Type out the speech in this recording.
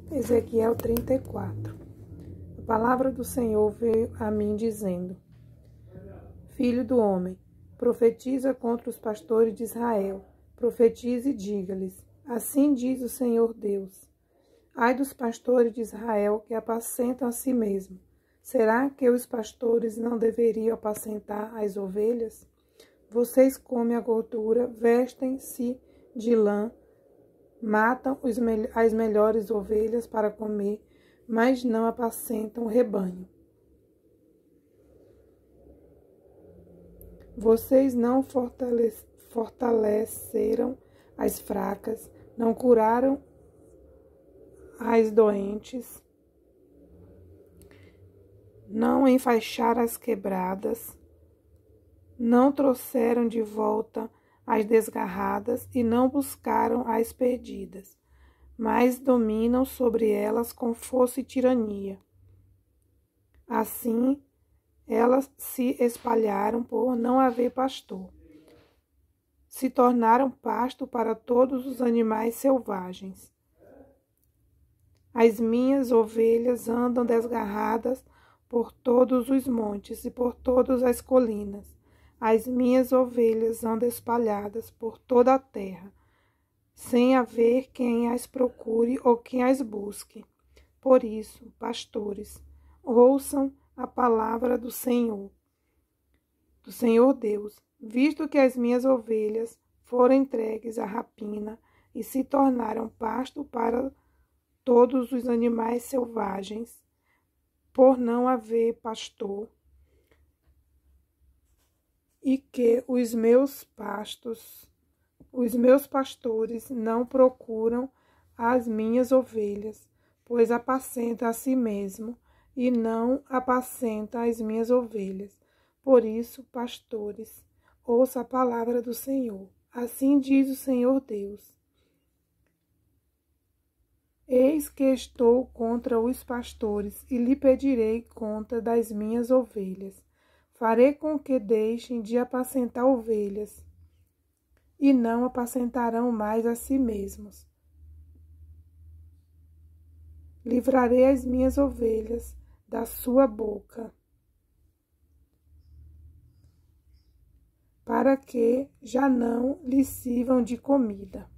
Ezequiel 34. A palavra do Senhor veio a mim dizendo: Filho do homem, profetiza contra os pastores de Israel. Profetize e diga-lhes: Assim diz o Senhor Deus. Ai dos pastores de Israel que apacentam a si mesmos. Será que os pastores não deveriam apacentar as ovelhas? Vocês comem a gordura, vestem-se de lã, matam as melhores ovelhas para comer, mas não apacentam o rebanho. Vocês não fortaleceram as fracas, não curaram as doentes, não enfaixaram as quebradas, não trouxeram de volta as desgarradas e não buscaram as perdidas, mas dominam sobre elas com força e tirania. Assim, elas se espalharam por não haver pastor. Se tornaram pasto para todos os animais selvagens. As minhas ovelhas andam desgarradas por todos os montes e por todas as colinas. As minhas ovelhas andam espalhadas por toda a terra, sem haver quem as procure ou quem as busque. Por isso, pastores, ouçam a palavra do Senhor Deus. Visto que as minhas ovelhas foram entregues à rapina e se tornaram pasto para todos os animais selvagens, por não haver pastor, e que os meus pastores não procuram as minhas ovelhas, pois apacenta a si mesmo e não apacenta as minhas ovelhas. Por isso, pastores, ouça a palavra do Senhor. Assim diz o Senhor Deus. Eis que estou contra os pastores e lhe pedirei conta das minhas ovelhas. Farei com que deixem de apacentar ovelhas e não apacentarão mais a si mesmos. Livrarei as minhas ovelhas da sua boca, para que já não lhes sirvam de comida.